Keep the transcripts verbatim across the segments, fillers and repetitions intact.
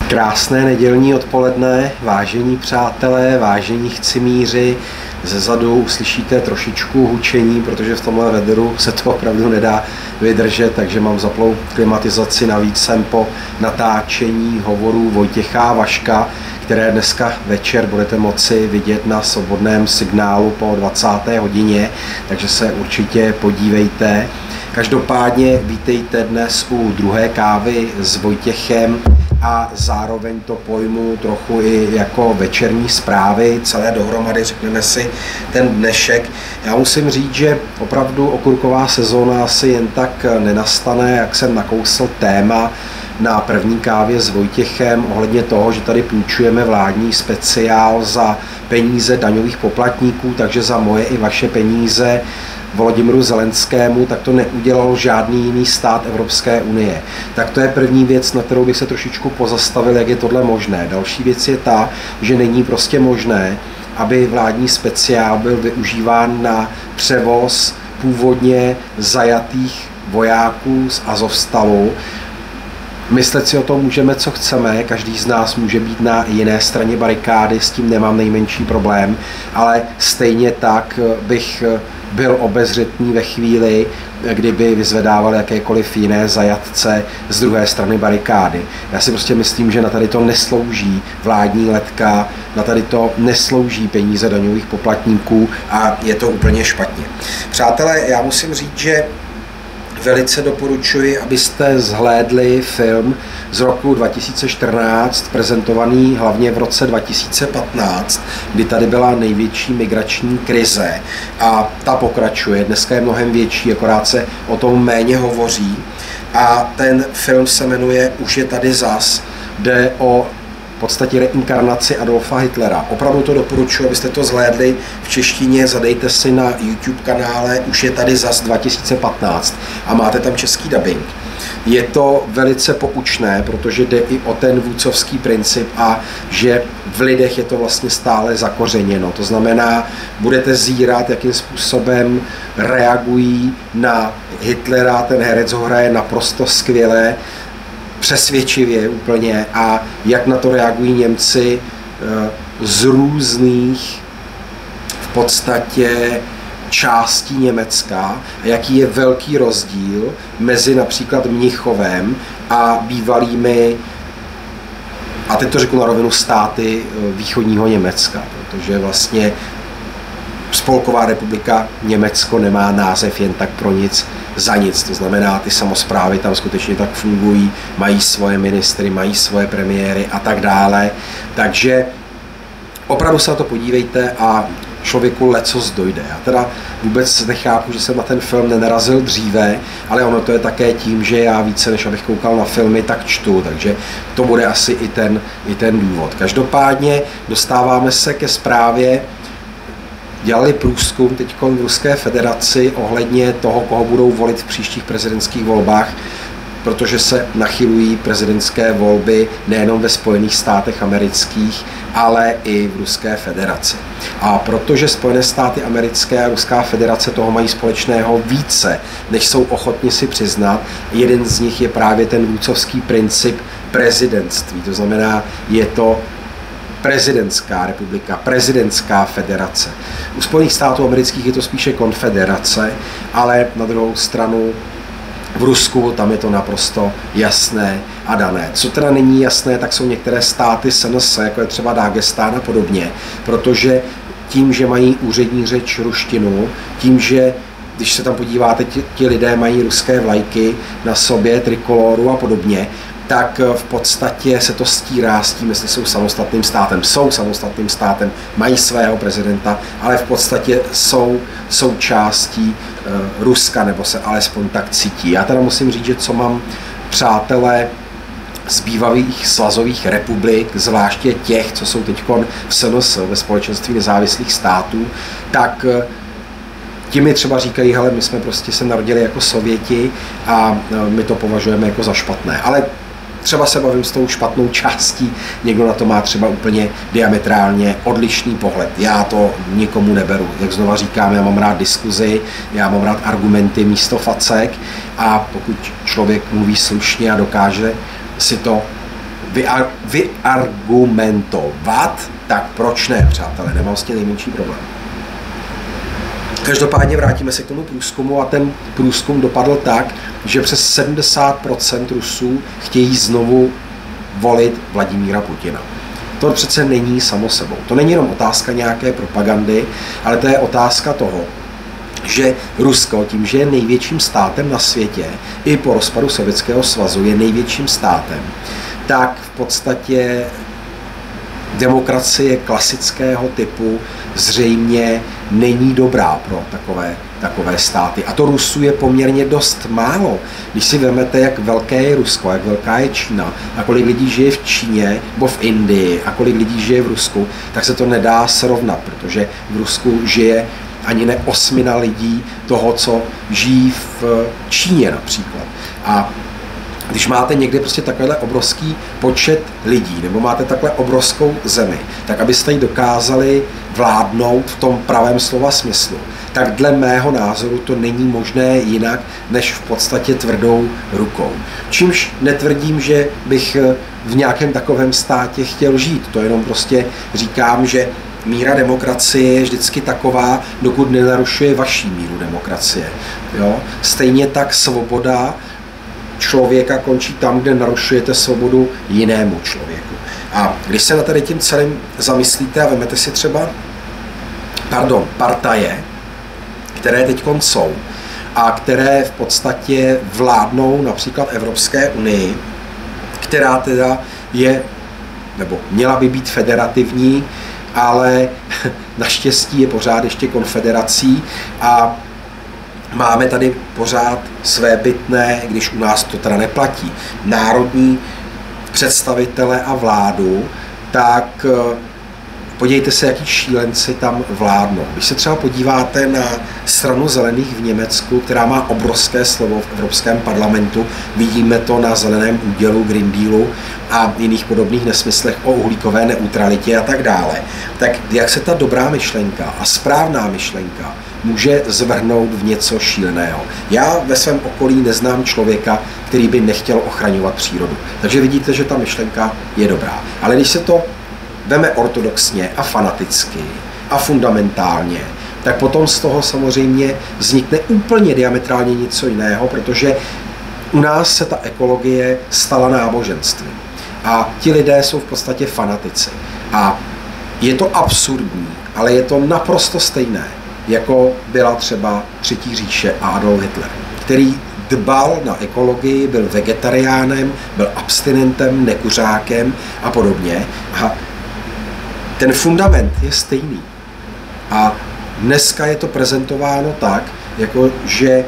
Krásné nedělní odpoledne, vážení přátelé, vážení chcimíři. Zezadu uslyšíte trošičku hučení, protože v tomhle vedru se to opravdu nedá vydržet, takže mám zaplou klimatizaci. Navíc jsem po natáčení hovorů Vojtěcha Vaška, které dneska večer budete moci vidět na svobodném signálu po dvacáté hodině, takže se určitě podívejte. Každopádně vítejte dnes u druhé kávy s Vojtěchem a zároveň to pojmu trochu i jako večerní zprávy, celé dohromady, řekneme si ten dnešek. Já musím říct, že opravdu okurková sezóna asi jen tak nenastane, jak jsem nakousl téma na první kávě s Vojtěchem ohledně toho, že tady půjčujeme vládní speciál za peníze daňových poplatníků, takže za moje i vaše peníze Volodymyru Zelenskému, tak to neudělal žádný jiný stát Evropské unie. Tak to je první věc, na kterou bych se trošičku pozastavil, jak je tohle možné. Další věc je ta, že není prostě možné, aby vládní speciál byl využíván na převoz původně zajatých vojáků z Azovstalu. Myslet si o tom můžeme, co chceme, každý z nás může být na jiné straně barikády, s tím nemám nejmenší problém, ale stejně tak bych byl obezřetný ve chvíli, kdyby vyzvedával jakékoliv jiné zajatce z druhé strany barikády. Já si prostě myslím, že na tady to neslouží vládní letka, na tady to neslouží peníze daňových poplatníků a je to úplně špatně. Přátelé, já musím říct, že velice doporučuji, abyste zhlédli film z roku dva tisíce čtrnáct, prezentovaný hlavně v roce dva tisíce patnáct, kdy tady byla největší migrační krize a ta pokračuje. Dneska je mnohem větší, akorát se o tom méně hovoří. A ten film se jmenuje Už je tady zas, jde o v podstatě reinkarnaci Adolfa Hitlera. Opravdu to doporučuji, abyste to zhlédli v češtině, zadejte si na YouTube kanále Už je tady zas dva tisíce patnáct a máte tam český dabing. Je to velice poučné, protože jde i o ten vůdcovský princip a že v lidech je to vlastně stále zakořeněno. To znamená, budete zírat, jakým způsobem reagují na Hitlera, ten herec ho hraje naprosto skvěle, přesvědčivě úplně, a jak na to reagují Němci z různých v podstatě částí Německa a jaký je velký rozdíl mezi například Mnichovem a bývalými, a teď to řeknu na rovinu, státy východního Německa, protože vlastně Spolková republika Německo nemá název jen tak pro nic za nic. To znamená, ty samosprávy tam skutečně tak fungují, mají svoje ministry, mají svoje premiéry a tak dále. Takže opravdu se na to podívejte a člověku lecos dojde. Já teda vůbec nechápu, že jsem na ten film nenarazil dříve, ale ono to je také tím, že já více, než abych koukal na filmy, tak čtu, takže to bude asi i ten, i ten důvod. Každopádně dostáváme se ke zprávě. Dělali průzkum teď v Ruské federaci ohledně toho, koho budou volit v příštích prezidentských volbách, protože se nachylují prezidentské volby nejenom ve Spojených státech amerických, ale i v Ruské federaci. A protože Spojené státy americké a Ruská federace toho mají společného více, než jsou ochotni si přiznat, jeden z nich je právě ten vůdcovský princip prezidentství. To znamená, je to prezidentská republika, prezidentská federace. U Spojených států amerických je to spíše konfederace, ale na druhou stranu v Rusku tam je to naprosto jasné a dané. Co teda není jasné, tak jsou některé státy S N S, jako je třeba Dágestán a podobně, protože tím, že mají úřední řeč ruštinu, tím, že když se tam podíváte, ti, ti lidé mají ruské vlajky na sobě, trikoloru a podobně, tak v podstatě se to stírá s tím, jestli jsou samostatným státem. Jsou samostatným státem, mají svého prezidenta, ale v podstatě jsou součástí e, Ruska, nebo se alespoň tak cítí. Já teda musím říct, že co mám přátelé z bývalých svazových republik, zvláště těch, co jsou teď v S N S, ve společenství nezávislých států, tak ti mi třeba říkají, hele, my jsme prostě se narodili jako Sověti a my to považujeme jako za špatné. Ale třeba se bavím s tou špatnou částí, někdo na to má třeba úplně diametrálně odlišný pohled. Já to nikomu neberu. Jak znova říkám, já mám rád diskuzi, já mám rád argumenty místo facek, a pokud člověk mluví slušně a dokáže si to vyar, vyargumentovat, tak proč ne, přátelé, nemám vlastně nejmenší problém. Každopádně vrátíme se k tomu průzkumu a ten průzkum dopadl tak, že přes sedmdesát procent Rusů chtějí znovu volit Vladimíra Putina. To přece není samo sebou. To není jenom otázka nějaké propagandy, ale to je otázka toho, že Rusko tím, že je největším státem na světě, i po rozpadu Sovětského svazu je největším státem, tak v podstatě demokracie klasického typu zřejmě není dobrá pro takové, takové státy. A to Rusů je poměrně dost málo. Když si vezmete, jak velké je Rusko, jak velká je Čína a kolik lidí žije v Číně nebo v Indii a kolik lidí žije v Rusku, tak se to nedá srovnat, protože v Rusku žije ani ne osmina lidí toho, co žijí v Číně například. A když máte někde prostě takovýhle obrovský počet lidí, nebo máte takhle obrovskou zemi, tak abyste ji dokázali vládnout v tom pravém slova smyslu, tak dle mého názoru to není možné jinak, než v podstatě tvrdou rukou. Čímž netvrdím, že bych v nějakém takovém státě chtěl žít. To jenom prostě říkám, že míra demokracie je vždycky taková, dokud nenarušuje vaší míru demokracie. Jo? Stejně tak svoboda člověka končí tam, kde narušujete svobodu jinému člověku. A když se na tady tím celým zamyslíte a vezmete si třeba, pardon, partaje, které teď jsou a které v podstatě vládnou například Evropské unii, která teda je, nebo měla by být federativní, ale naštěstí je pořád ještě konfederací a máme tady pořád svébytné, když u nás to teda neplatí, národní představitele a vládu, tak podívejte se, jaký šílenci tam vládnou. Když se třeba podíváte na stranu zelených v Německu, která má obrovské slovo v Evropském parlamentu, vidíme to na zeleném údělu, Green Dealu a jiných podobných nesmyslech o uhlíkové neutralitě a tak dále, tak jak se ta dobrá myšlenka a správná myšlenka může zvrhnout v něco šíleného. Já ve svém okolí neznám člověka, který by nechtěl ochraňovat přírodu. Takže vidíte, že ta myšlenka je dobrá. Ale když se to veme ortodoxně a fanaticky a fundamentálně, tak potom z toho samozřejmě vznikne úplně diametrálně něco jiného, protože u nás se ta ekologie stala náboženstvím. A ti lidé jsou v podstatě fanatici. A je to absurdní, ale je to naprosto stejné, jako byla třeba Třetí říše a Adolf Hitler, který dbal na ekologii, byl vegetariánem, byl abstinentem, nekuřákem a podobně. A ten fundament je stejný. A dneska je to prezentováno tak, jako že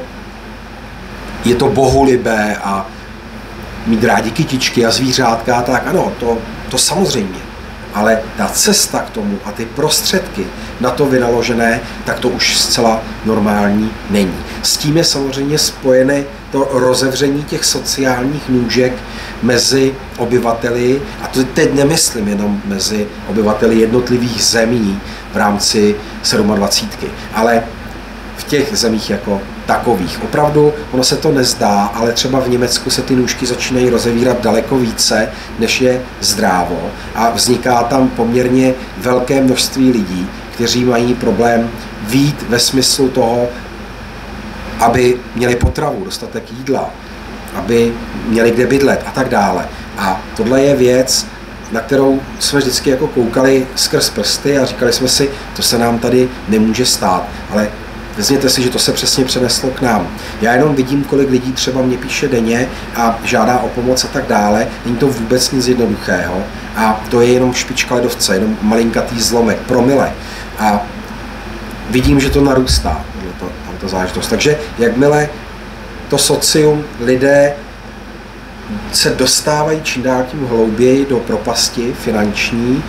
je to bohulibé a mít rádi kytičky a zvířátka a tak. Ano, to, to samozřejmě. Ale ta cesta k tomu a ty prostředky na to vynaložené, tak to už zcela normální není. S tím je samozřejmě spojené to rozevření těch sociálních nůžek mezi obyvateli, a to teď nemyslím jenom mezi obyvateli jednotlivých zemí v rámci sedmadvacítky, ale v těch zemích jako takových. Opravdu, ono se to nezdá, ale třeba v Německu se ty nůžky začínají rozevírat daleko více, než je zdrávo a vzniká tam poměrně velké množství lidí, kteří mají problém vyjít ve smyslu toho, aby měli potravu, dostatek jídla, aby měli kde bydlet a tak dále. A tohle je věc, na kterou jsme vždycky jako koukali skrz prsty a říkali jsme si, to se nám tady nemůže stát, ale vezměte si, že to se přesně přeneslo k nám. Já jenom vidím, kolik lidí třeba mě píše denně a žádá o pomoc a tak dále. Není to vůbec nic jednoduchého a to je jenom špička ledovce, jenom malinkatý zlomek, promile. A vidím, že to narůstá, tato záležitost. Takže jakmile to socium, lidé se dostávají čím dál tím hlouběji do propasti finanční,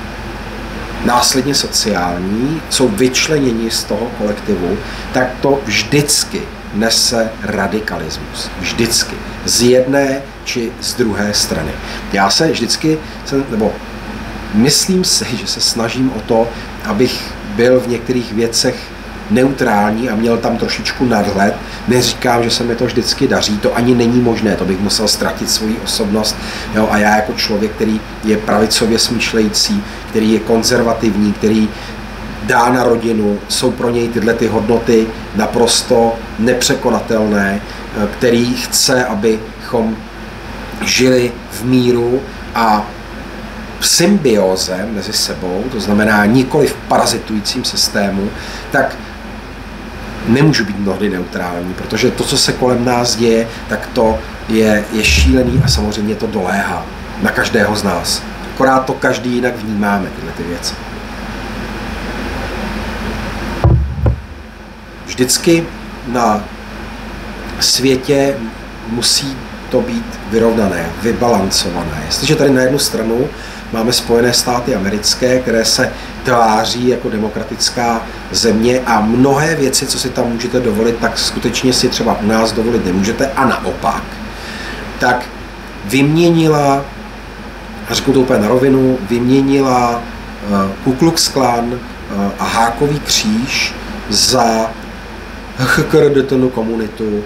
následně sociální, jsou vyčleněni z toho kolektivu, tak to vždycky nese radikalismus. Vždycky. Z jedné či z druhé strany. Já se vždycky, nebo myslím si, že se snažím o to, abych byl v některých věcech neutrální a měl tam trošičku nadhled. Neříkám, že se mi to vždycky daří, to ani není možné, to bych musel ztratit svoji osobnost. Jo? A já jako člověk, který je pravicově smýšlející, který je konzervativní, který dá na rodinu, jsou pro něj tyhle ty hodnoty naprosto nepřekonatelné, který chce, abychom žili v míru a v symbióze mezi sebou, to znamená nikoli v parazitujícím systému, tak nemůžu být mnohdy neutrální, protože to, co se kolem nás děje, tak to je, je šílený a samozřejmě to doléhá na každého z nás. Akorát to každý jinak vnímáme, tyhle ty věci. Vždycky na světě musí to být vyrovnané, vybalancované. Jestliže tady na jednu stranu máme Spojené státy americké, které se tváří jako demokratická země a mnohé věci, co si tam můžete dovolit, tak skutečně si třeba u nás dovolit nemůžete a naopak, tak vyměnila, a řeknu to úplně na rovinu, vyměnila Ku Klux Klan a Hákový kříž za hkrdtnu komunitu,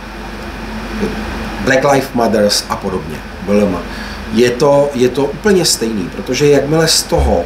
Black Lives Matters a podobně. Je to, je to úplně stejný, protože jakmile z toho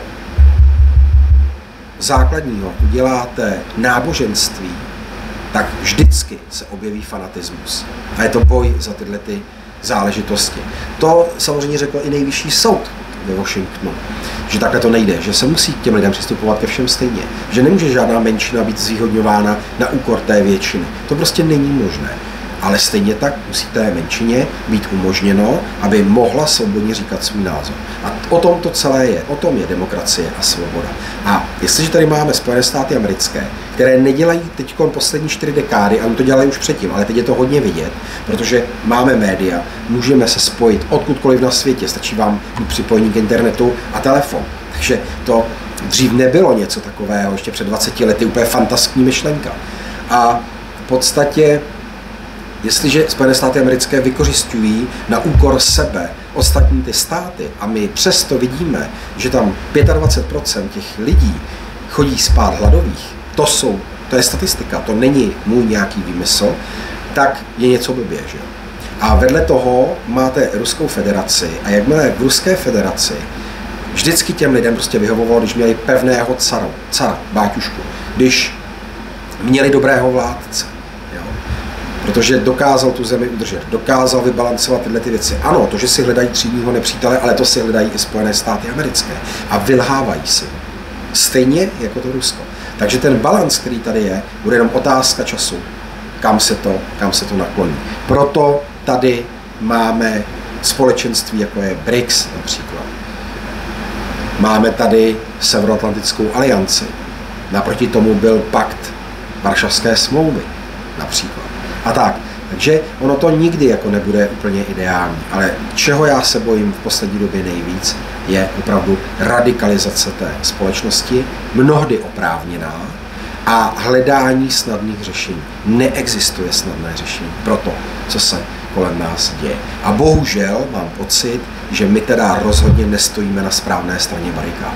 základního uděláte náboženství, tak vždycky se objeví fanatismus. A je to boj za tyhle ty záležitosti. To samozřejmě řekl i nejvyšší soud ve Washingtonu, že takhle to nejde, že se musí k těm lidem přistupovat ke všem stejně, že nemůže žádná menšina být zvýhodňována na úkor té většiny. To prostě není možné. Ale stejně tak musí té menšině být umožněno, aby mohla svobodně říkat svůj názor. A o tom to celé je. O tom je demokracie a svoboda. A jestliže tady máme Spojené státy americké, které nedělají teď poslední čtyři dekády, a oni to dělali už předtím, ale teď je to hodně vidět, protože máme média, můžeme se spojit odkudkoliv na světě, stačí vám mít připojení k internetu a telefon. Takže to dřív nebylo něco takového, ještě před dvaceti lety úplně fantastickní myšlenka. A v podstatě jestliže Spojené státy americké vykořisťují na úkor sebe ostatní ty státy a my přesto vidíme, že tam dvacet pět procent těch lidí chodí spát hladových, to jsou, to je statistika, to není můj nějaký výmysl, tak je něco blbě, že jo. A vedle toho máte Ruskou federaci a jakmile v Ruské federaci vždycky těm lidem prostě vyhovovalo, když měli pevného cara, cara, báťušku, když měli dobrého vládce, protože dokázal tu zemi udržet, dokázal vybalancovat tyhle ty věci. Ano, to, že si hledají třídního nepřítele, ale to si hledají i Spojené státy americké a vylhávají si. Stejně jako to Rusko. Takže ten balans, který tady je, bude jenom otázka času, kam se to, kam se to nakloní. Proto tady máme společenství, jako je B R I C S například. Máme tady Severoatlantickou alianci. Naproti tomu byl pakt Varšavské smlouvy například. A tak, takže ono to nikdy jako nebude úplně ideální, ale čeho já se bojím v poslední době nejvíc, je opravdu radikalizace té společnosti, mnohdy oprávněná a hledání snadných řešení. Neexistuje snadné řešení pro to, co se kolem nás děje. A bohužel mám pocit, že my teda rozhodně nestojíme na správné straně barikád.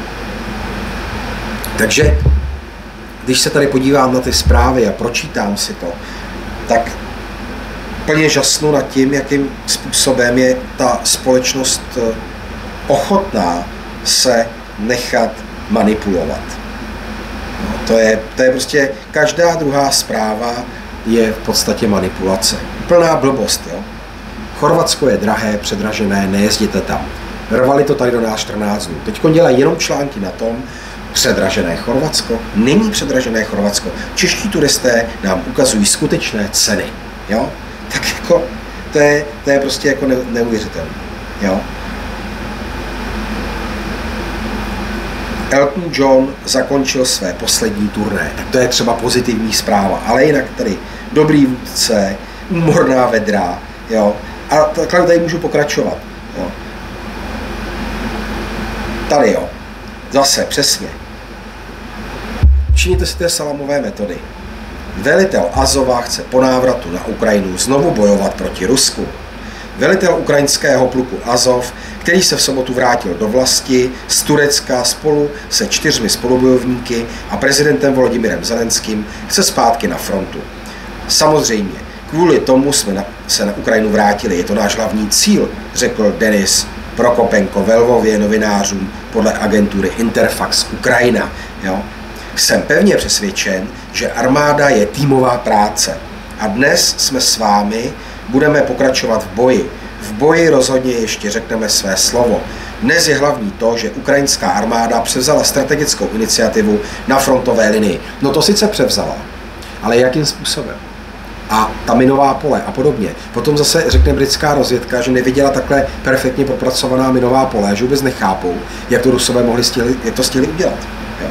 Takže když se tady podívám na ty zprávy a pročítám si to, tak plně žasnu nad tím, jakým způsobem je ta společnost ochotná se nechat manipulovat. No, to, je, to je prostě, každá druhá zpráva je v podstatě manipulace. Plná blbost, jo. Chorvatsko je drahé, předražené, nejezděte tam. Rvali to tady do nás čtrnáct dnů. Teď dělají jenom články na tom, předražené Chorvatsko. Není předražené Chorvatsko. Čeští turisté nám ukazují skutečné ceny. Jo? Tak jako, to je, to je prostě jako ne, neuvěřitelné. Jo? Elton John zakončil své poslední turné. Tak to je třeba pozitivní zpráva. Ale jinak tady dobrý vůdce, úmorná vedra. Jo? A takhle tady můžu pokračovat. Jo? Tady jo. Zase, přesně. Činíte si té salamové metody. Velitel Azova chce po návratu na Ukrajinu znovu bojovat proti Rusku. velitel ukrajinského pluku Azov, který se v sobotu vrátil do vlasti z Turecka spolu se čtyřmi spolubojovníky a prezidentem Volodymyrem Zelenským, chce zpátky na frontu. Samozřejmě, kvůli tomu jsme na, se na Ukrajinu vrátili, je to náš hlavní cíl, řekl Denis Prokopenko ve Lvově novinářům podle agentury Interfax Ukrajina. Jo? Jsem pevně přesvědčen, že armáda je týmová práce a dnes jsme s vámi, budeme pokračovat v boji. V boji rozhodně ještě řekneme své slovo. Dnes je hlavní to, že ukrajinská armáda převzala strategickou iniciativu na frontové linii. No to sice převzala, ale jakým způsobem? A ta minová pole a podobně. Potom zase řekne britská rozvědka, že neviděla takhle perfektně propracovaná minová pole, že vůbec nechápou, jak to Rusové mohli stihli, jak to stihli udělat. Jo.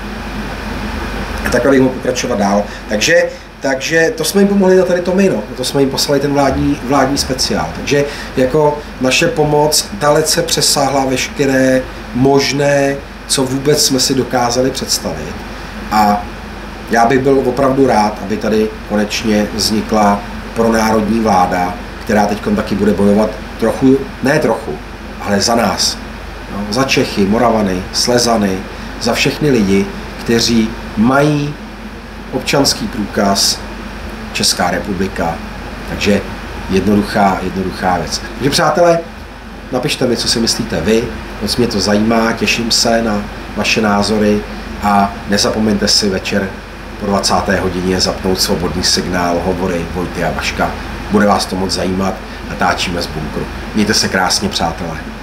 A takhle bych mohl pokračovat dál. Takže, takže to jsme jim pomohli na tady to my, no. To jsme jim poslali ten vládní, vládní speciál. Takže jako naše pomoc dalece přesáhla veškeré možné, co vůbec jsme si dokázali představit. A já bych byl opravdu rád, aby tady konečně vznikla pronárodní vláda, která teď taky bude bojovat trochu, ne trochu, ale za nás. No, za Čechy, Moravany, Slezany, za všechny lidi, kteří mají občanský průkaz Česká republika. Takže jednoduchá, jednoduchá věc. Takže přátelé, napište mi, co si myslíte vy, moc mě to zajímá, těším se na vaše názory a nezapomeňte si večer po dvacáté hodině zapnout Svobodný signál, hovory Vojty a Vaška. Bude vás to moc zajímat, natáčíme z bunkru. Mějte se krásně, přátelé.